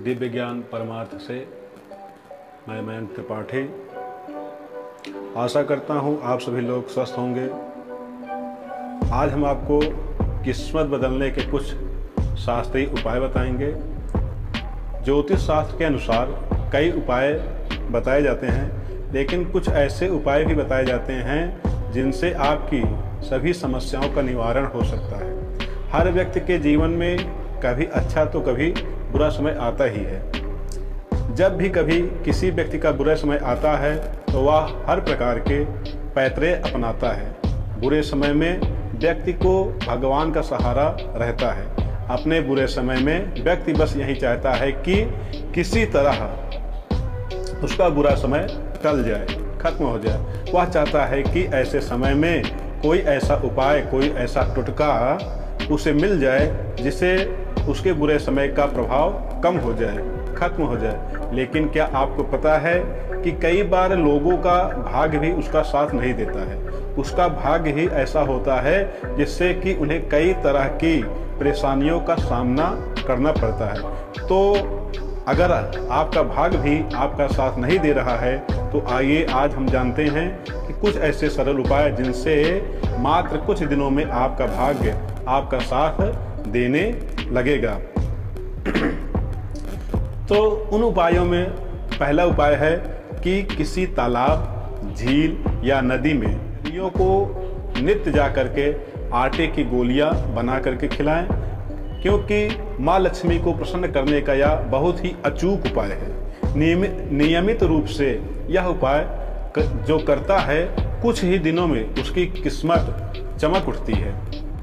दिव्य ज्ञान परमार्थ से मैं मयंक त्रिपाठी आशा करता हूँ आप सभी लोग स्वस्थ होंगे। आज हम आपको किस्मत बदलने के कुछ शास्त्रीय उपाय बताएंगे। ज्योतिष शास्त्र के अनुसार कई उपाय बताए जाते हैं, लेकिन कुछ ऐसे उपाय भी बताए जाते हैं जिनसे आपकी सभी समस्याओं का निवारण हो सकता है। हर व्यक्ति के जीवन में कभी अच्छा तो कभी बुरा समय आता ही है। जब भी कभी किसी व्यक्ति का बुरा समय आता है तो वह हर प्रकार के पैतरे अपनाता है। बुरे समय में व्यक्ति को भगवान का सहारा रहता है। अपने बुरे समय में व्यक्ति बस यही चाहता है कि किसी तरह उसका बुरा समय टल जाए, खत्म हो जाए। वह चाहता है कि ऐसे समय में कोई ऐसा उपाय, कोई ऐसा टुटका उसे मिल जाए जिससे उसके बुरे समय का प्रभाव कम हो जाए, खत्म हो जाए। लेकिन क्या आपको पता है कि कई बार लोगों का भाग्य भी उसका साथ नहीं देता है। उसका भाग्य ही ऐसा होता है जिससे कि उन्हें कई तरह की परेशानियों का सामना करना पड़ता है। तो अगर आपका भाग्य भी आपका साथ नहीं दे रहा है तो आइए आज हम जानते हैं कि कुछ ऐसे सरल उपाय जिनसे मात्र कुछ दिनों में आपका भाग्य आपका साथ देने लगेगा। तो उन उपायों में पहला उपाय है कि किसी तालाब, झील या नदी में चिड़ियों को नित्य जा करके आटे की गोलियां बना करके खिलाएं, क्योंकि माँ लक्ष्मी को प्रसन्न करने का यह बहुत ही अचूक उपाय है। नियमित रूप से यह उपाय जो करता है कुछ ही दिनों में उसकी किस्मत चमक उठती है।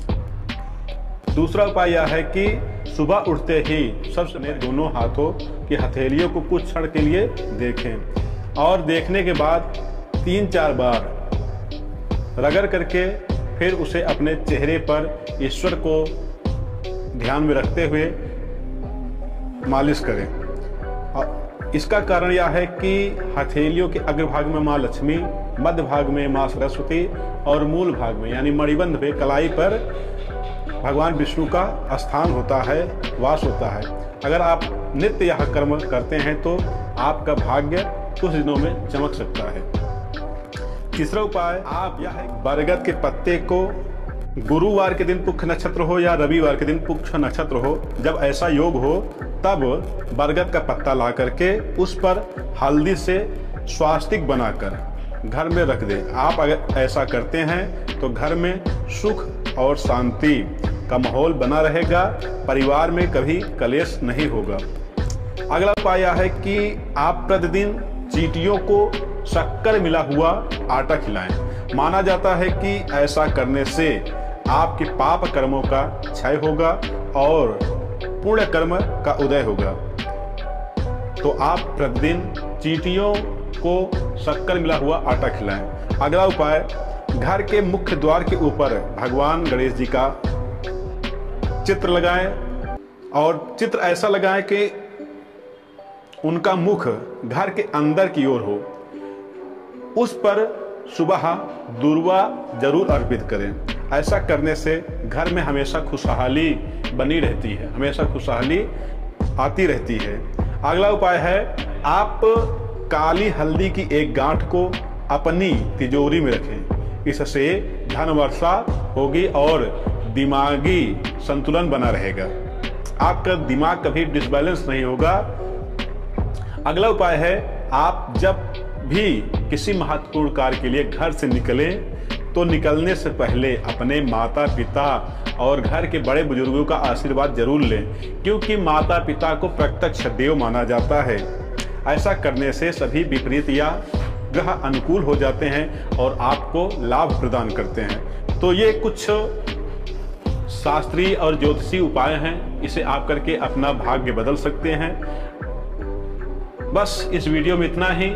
दूसरा उपाय यह है कि सुबह उठते ही सबसे दोनों हाथों की हथेलियों को कुछ क्षण के लिए देखें और देखने के बाद 3-4 बार रगड़ करके फिर उसे अपने चेहरे पर ईश्वर को ध्यान में रखते हुए मालिश करें। और इसका कारण यह है कि हथेलियों के अग्रभाग में माँ लक्ष्मी, मध्य भाग में माँ सरस्वती और मूल भाग में यानी मणिबंध पे कलाई पर भगवान विष्णु का स्थान होता है, वास होता है। अगर आप नित्य यह कर्म करते हैं तो आपका भाग्य कुछ दिनों में चमक सकता है। तीसरा उपाय आप यह बरगद के पत्ते को गुरुवार के दिन पुष्य नक्षत्र हो या रविवार के दिन पुष्य नक्षत्र हो, जब ऐसा योग हो तब बरगद का पत्ता ला करके उस पर हल्दी से स्वास्तिक बनाकर घर में रख दें। आप अगर ऐसा करते हैं तो घर में सुख और शांति का माहौल बना रहेगा, परिवार में कभी कलेश नहीं होगा। अगला उपाय यह है कि आप प्रतिदिन चींटियों को शक्कर मिला हुआ आटा खिलाएं। माना जाता है कि ऐसा करने से आपके पाप कर्मों का क्षय होगा और पुण्य कर्म का उदय होगा। तो आप प्रतिदिन चींटियों को शक्कर मिला हुआ आटा खिलाएं। अगला उपाय, घर के मुख्य द्वार के ऊपर भगवान गणेश जी का चित्र लगाएं और चित्र ऐसा लगाएं कि उनका मुख घर के अंदर की ओर हो। उस पर सुबह दूर्वा जरूर अर्पित करें। ऐसा करने से घर में हमेशा खुशहाली बनी रहती है, हमेशा खुशहाली आती रहती है। अगला उपाय है आप काली हल्दी की एक गांठ को अपनी तिजोरी में रखें। इससे धन वर्षा होगी और दिमागी संतुलन बना रहेगा। आपका दिमाग कभी डिसबैलेंस नहीं होगा। अगला उपाय है आप जब भी किसी महत्वपूर्ण कार्य के लिए घर से निकलें तो निकलने से पहले अपने माता पिता और घर के बड़े बुजुर्गों का आशीर्वाद जरूर लें, क्योंकि माता पिता को प्रत्यक्ष देव माना जाता है। ऐसा करने से सभी विपरीत या ग्रह अनुकूल हो जाते हैं और आपको लाभ प्रदान करते हैं। तो ये कुछ शास्त्रीय और ज्योतिषी उपाय हैं, इसे आप करके अपना भाग्य बदल सकते हैं। बस इस वीडियो में इतना ही।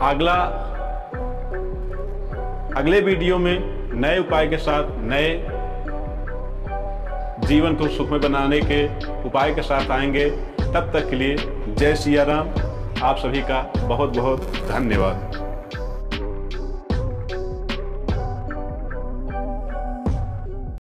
अगले वीडियो में नए उपाय के साथ, नए जीवन को सुखमय बनाने के उपाय के साथ आएंगे। तब तक के लिए जय सिया राम। आप सभी का बहुत बहुत धन्यवाद।